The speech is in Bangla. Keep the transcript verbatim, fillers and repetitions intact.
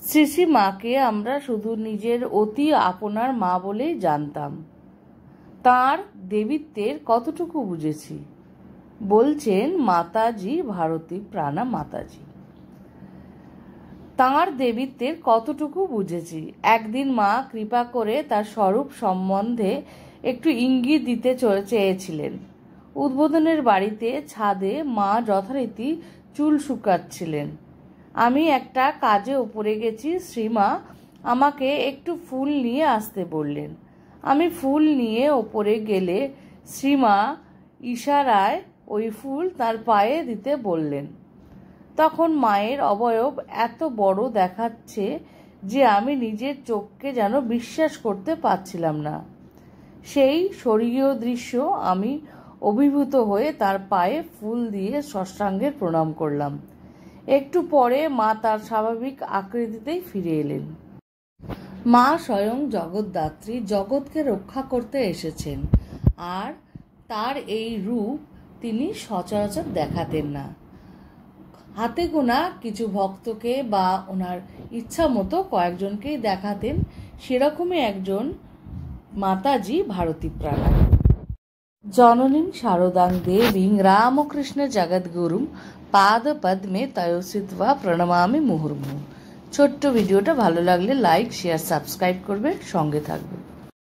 শ্রী শ্রী মাকে আমরা শুধু নিজের অতি আপনার মা বলেই জানতাম। তাঁর দেবীত্বের কতটুকু বুঝেছি? বলছেন মাতাজি ভারতী প্রাণা মাতাজি। তাঁর দেবীত্বের কতটুকু বুঝেছি? একদিন মা কৃপা করে তার স্বরূপ সম্বন্ধে একটু ইঙ্গিত দিতে চেয়েছিলেন। উদ্বোধনের বাড়িতে ছাদে মা যথারীতি চুল শুকাচ্ছিলেন। আমি একটা কাজে ওপরে গেছি, শ্রীমা আমাকে একটু ফুল নিয়ে আসতে বললেন। আমি ফুল নিয়ে ওপরে গেলে শ্রীমা ইশারায় ওই ফুল তার পায়ে দিতে বললেন। তখন মায়ের অবয়ব এত বড় দেখাচ্ছে যে আমি নিজের চোখকে যেন বিশ্বাস করতে পারছিলাম না। সেই স্বর্গীয় দৃশ্য আমি অভিভূত হয়ে তার পায়ে ফুল দিয়ে সাষ্টাঙ্গের প্রণাম করলাম। একটু পরে মা তার স্বাভাবিক আকৃতিতেই ফিরে এলেন। মা স্বয়ং জগদ্ধাত্রী, জগৎকে রক্ষা করতে এসেছেন, আর তার এই রূপ তিনি সচরাচর দেখাতেন না। হাতে গোনা কিছু ভক্তকে বা ওনার ইচ্ছা মতো কয়েকজনকেই দেখাতেন। সেরকমই একজন মাতাজি ভারতী প্রাণা। জননীং শারদাং দেবীং রামকৃষ্ণ জগদ্গুরুম পাদ পদ্মে তয়োসিত্বা প্রণমামি মুহুর্মুহু। ছোট্ট ভিডিওটা ভালো লাগলে লাইক, শেয়ার, সাবস্ক্রাইব করবে, সঙ্গে থাকবে।